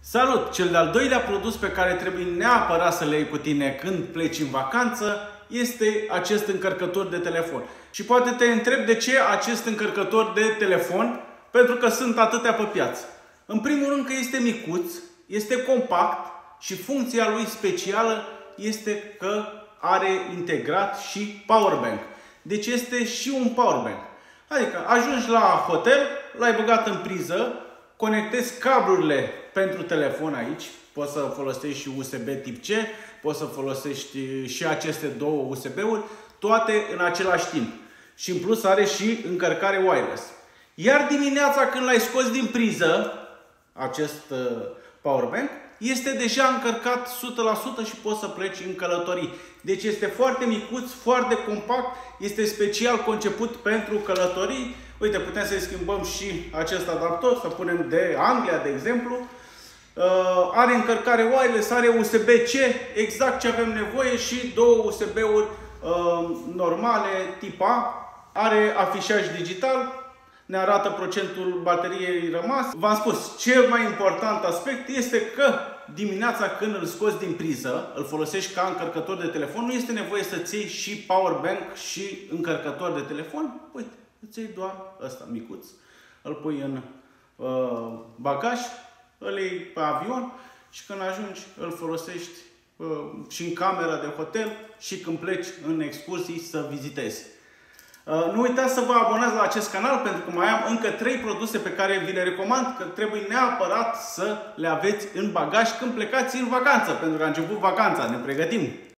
Salut! Cel de-al doilea produs pe care trebuie neapărat să le iei cu tine când pleci în vacanță este acest încărcător de telefon. Și poate te întrebi de ce acest încărcător de telefon, pentru că sunt atâtea pe piață. În primul rând că este micuț, este compact și funcția lui specială este că are integrat și powerbank. Deci este și un powerbank. Adică ajungi la hotel, l-ai băgat în priză, conectezi cablurile pentru telefon aici, poți să folosești și USB tip C, poți să folosești și aceste două USB-uri, toate în același timp. Și în plus are și încărcare wireless. Iar dimineața când l-ai scos din priză, acest powerbank, este deja încărcat 100% și poți să pleci în călătorii. Deci este foarte micuț, foarte compact, este special conceput pentru călătorii. Uite, putem să-i schimbăm și acest adaptor, să punem de Anglia, de exemplu. Are încărcare wireless, are USB-C, exact ce avem nevoie și două USB-uri normale, tip A. Are afișaj digital, ne arată procentul bateriei rămas. V-am spus, cel mai important aspect este că dimineața când îl scoți din priză, îl folosești ca încărcător de telefon, nu este nevoie să-ți iei și powerbank și încărcător de telefon. Uite, îți iei doar ăsta micuț, îl pui în bagaj, îl iei pe avion și când ajungi îl folosești și în camera de hotel și când pleci în excursii să vizitezi. Nu uitați să vă abonați la acest canal pentru că mai am încă 3 produse pe care vi le recomand, că trebuie neapărat să le aveți în bagaj când plecați în vacanță, pentru că a început vacanța, ne pregătim.